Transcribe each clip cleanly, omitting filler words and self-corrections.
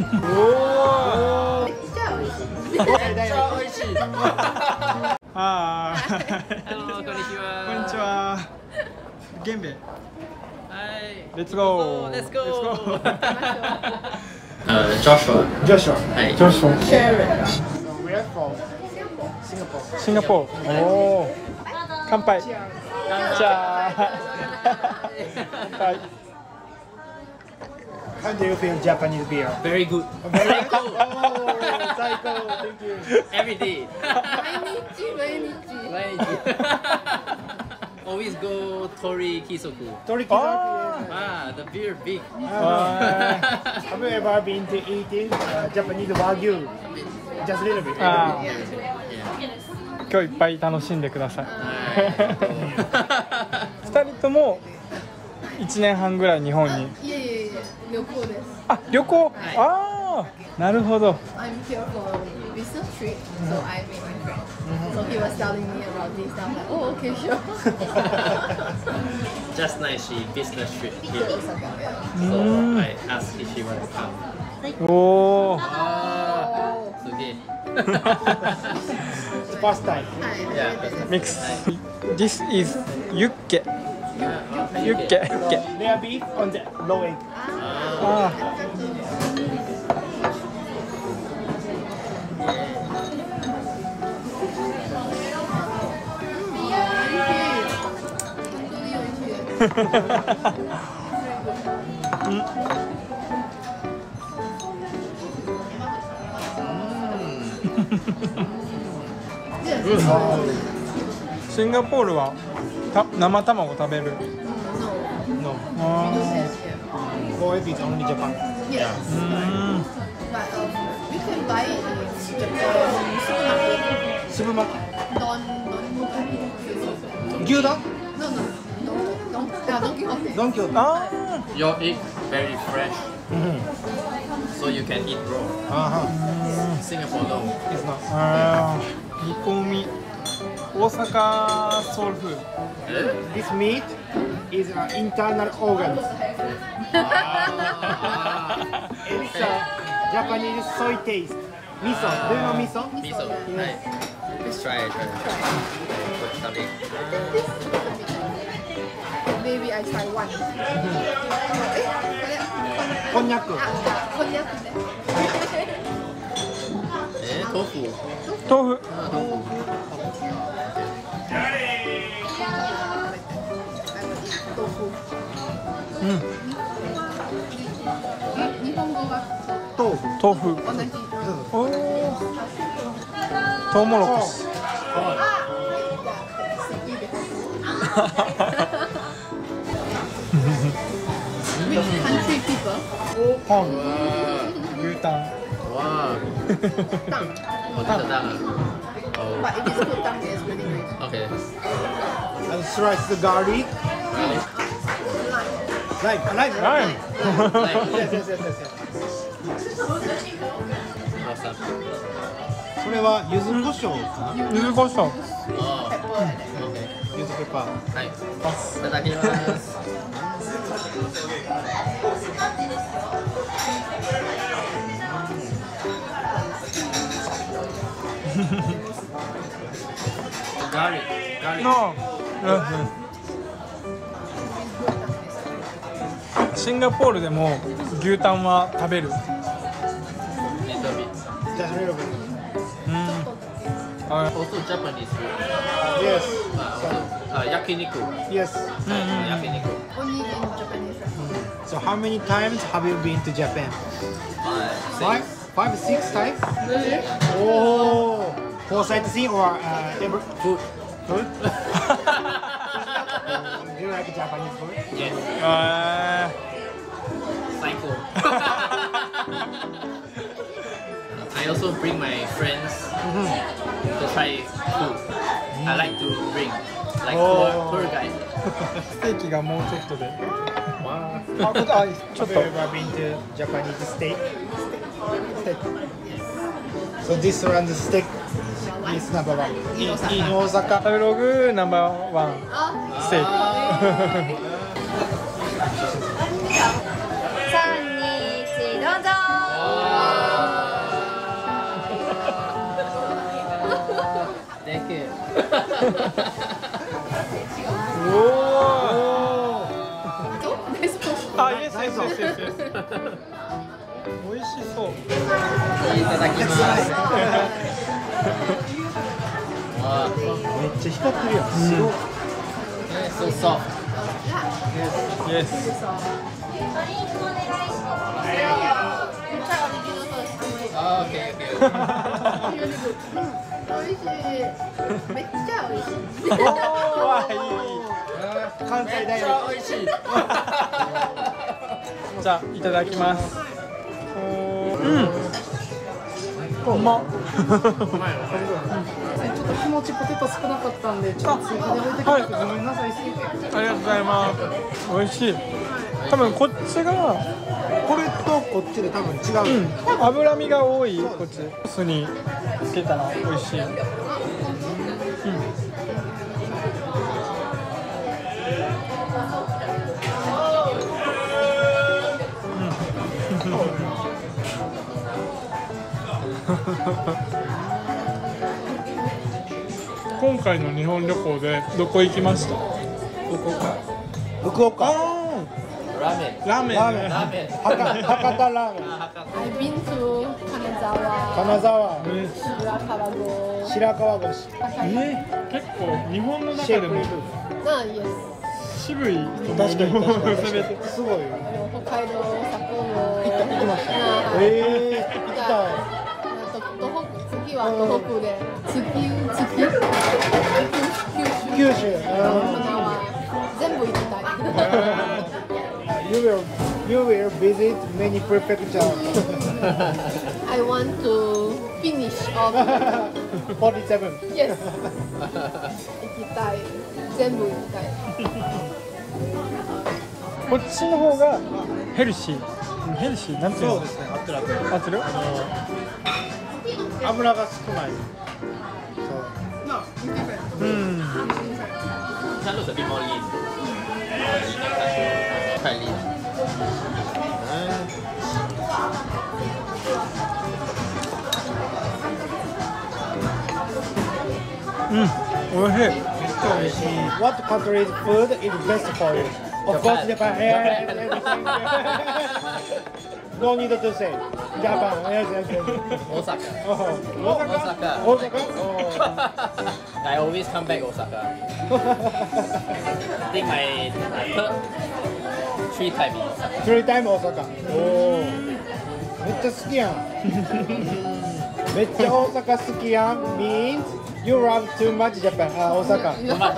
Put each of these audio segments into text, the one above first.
おお。 めっちゃ美味しい。 めっちゃ美味しい。ああ。 こんにちは。 こんにちは。ゲンベ。 はい。 レッツゴー。 レッツゴー。 Joshua。Joshua。 はい。 Joshua。 Sharon。 Where from? Singapore。シンガポール。おお。乾杯。じゃあ。乾杯。How do you feel Japanese beer? Very good. Very cool. Oh, psycho. Thank you. Every day. 毎日。 毎日。Always go Tori Kisoku. Tori Kisoku. Ah, the beer big. Have you ever been to eating Japanese Wagyu? Just a little bit. Yeah. 今日いっぱい楽しんでください。 はい。 二人とも1年半ぐらい日本に。 いえいえいえ、旅行です。 あ、旅行。ああ、なるほど。 I'm here for business trip, so I met my friend. So he was telling me about this. I'm like, oh, okay, sure. Just nice, she business trip To here. Osaka, yeah. So I asked if she wants to come. おお。 ああ、すげえ。 First time. はい。 Yeah. Mix. This is yukke. Yukke. Rare beef on the low end. あシンガポールは生卵食べる No. No. Or if it's only Japan. Yes. But we can buy it in Japan supermarket. Non. 牛丼 No, no. Don Quixote. ドンキョーテ。あ Your egg very fresh, so you can eat raw. あ。 Singapore no. It's not. ああ。煮込み。大阪ソウルフード。This meat is an internal organ. It's a Japanese soy taste. Miso. Do you know miso? Miso. はい。Let's try it. Put some egg. Maybe I try one. こんにゃく。 こんにゃくね。 豆腐。 豆腐。 日本語は豆腐。 同じ。 おお。トウモロコシ。 Which country people? パン。牛タン。 Wow. Tang. Oh, this is dang. Oh. But if it's good tang, it's really great. Okay. And slice the garlic. Lime. Lime. Yes. それは柚子胡椒かな。柚子胡椒。柚子ペッパー。 はい。いただきます。ガーリック。 の。シンガポールでも牛タンは食べる。 Also Japanese food. Yes. Yakiniku. Yes. Yakiniku. Only in Japanese restaurant. So how many times have you been to Japan? 5, 6 times? Oh, for sightseeing or ever Food. food? Do you like Japanese food? Yes. Psycho. I also bring my friends to try food. I like to bring like tour guide. ステーキがもうちょっとで。 Wow. ちょっと。Have you ever been to Japanese steak? So this one the steak is number one. In Osaka. 食べログナンバーワンステーキ。 3、2、1、どうぞ。 おお。あ、イエスイエスイエスイエス。美味しそう。 いただきます。 めっちゃ光ってるやん。白。 そうそう。 イエス。 あ、オッケーオッケー。 美味しい。めっちゃ美味しい。 おお、いい。 関西大学。 美味しい。 じゃあいただきます。うん。うまっ。 ちょっと気持ちポテト少なかったんで、ちょっと追加で置いてくれてごめんなさい。 ありがとうございます。美味しい。多分こっちがこれとこっちで多分違う。 脂身が多いこっち。酢につけたら美味しい。今回の日本旅行でどこ行きました？ 福岡。 ラーメン。 ラーメン。 ラーメン。 博多ラーメン。 I've been to Kanazawa, 金沢。白川郷市。 結構日本の中でも yes. 渋い。 確かにすごい。 北海道、札幌。 行きました。行きたい。 次は東北で九州。 全部行きたい。 You will visit many prefectures. I want to finish off. 47. Yes. 行きたい。全部行きたい。 こっちの方がヘルシー。ヘルシーなんていうの？ そうですね。合ってる。 合ってる？ 油が少ない。 うん。 That looks a bit more lean. Quite lean. うん、美味しい。 What country's food is best for you? Of course, Japan. Everything. No need to say. Japan. Yes. Osaka. Osaka. Osaka. I always come back Osaka. I think my third 3 times in Osaka. 3 times Osaka. めっちゃ好きやん。めっちゃ大阪好きやん。Means you love too much Japan. あ、大阪。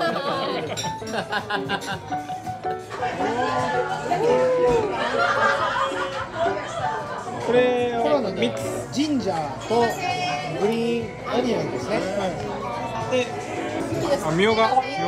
これはミックスジンジャーとグリーンオニオンですね。で、 あ、みょうが。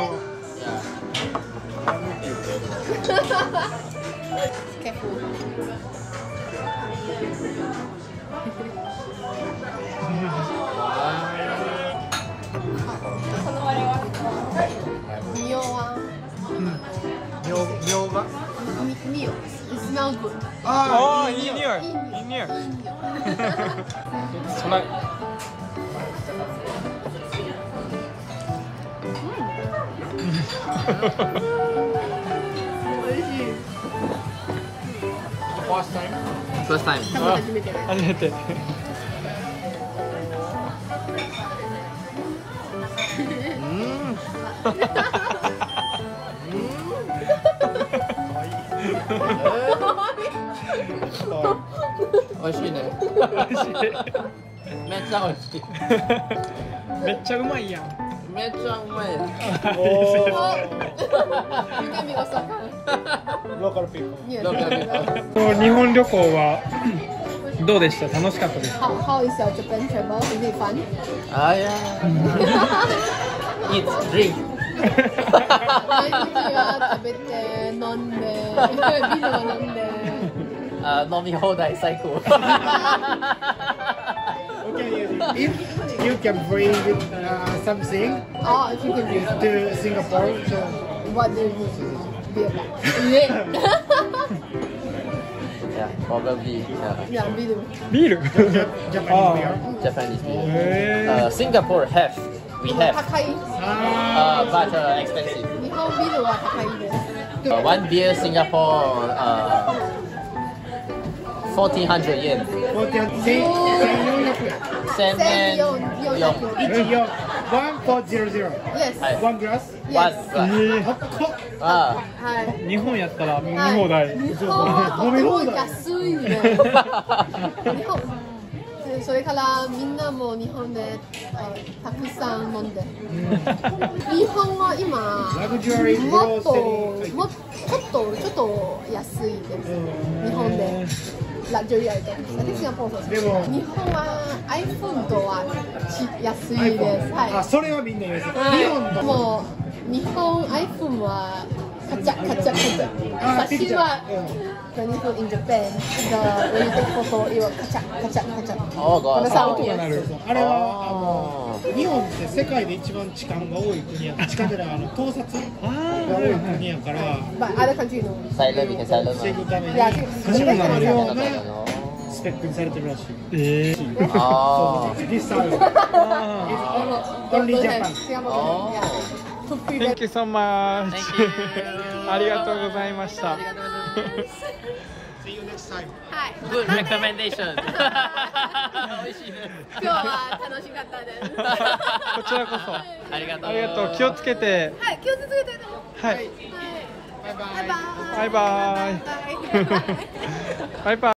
みょうが。 It smells good. ああ、いい匂い。いい匂い。そら。 First time. 初めて。 初めて。 美味しいね。めっちゃ美味しい。 めっちゃうまいやん。 めっちゃうまい。 ローカルピーポー。日本旅行はどうでした？楽しかったですか？ How is your Japan travel? Is it fun? Yeah. Eat, drink. 毎日は食べて飲んでビールを飲んで。 飲み放題最高。 If you can bring something If you can bring to Singapore, so what do you be about? Yeah, probably. Yeah, beer. ビール。 Japanese beer. Japanese beer. Singapore have We have, 高い。 but expensive. 日本ビールは高いです。 One beer Singapore, 1,400 yen. 1400 1400 1400 1400 Yes. はい。 1グラス One. 高っあはい。 日本やったら飲みはい放題。 日本はとても安いね。日本それからみんなも日本でたくさん飲んで。日本は今ラグジュアリーグもっとローセリーもっとちょっと安いです。日本でラグジュアリーアイテム。私シンガポールそうですでも日本は iPhone とは安いです。はい。 あ、それはみんな言う。日本のもう日本 iPhone はカチャカチャカチャ。 あ私は when you go in Japan, when you take photo, it will カチャカチャカチャ。 Oh god. このサウンド音が鳴る。あれは日本って世界で一番痴漢が多い国や。痴漢じゃない盗撮が多い国やから But other country no. Silent, we can silent. 防ぐために Yeah, そうなるよう No, な no, no. スペックにされてるらしい。 あー This sound あ only Japan. Oh. To ー prevent Thank you so much. Thank you. ありがとうございました。 ありがとうございます See you next time. はい。 Good recommendation. 美味しいね。 今日は楽しかったです。 こちらこそ。 ありがとう。 ありがとう。気をつけて。 はい、気をつけてね。 はい。 はい。バイバイ。 バイバイ。 バイバイ。 バイバイ。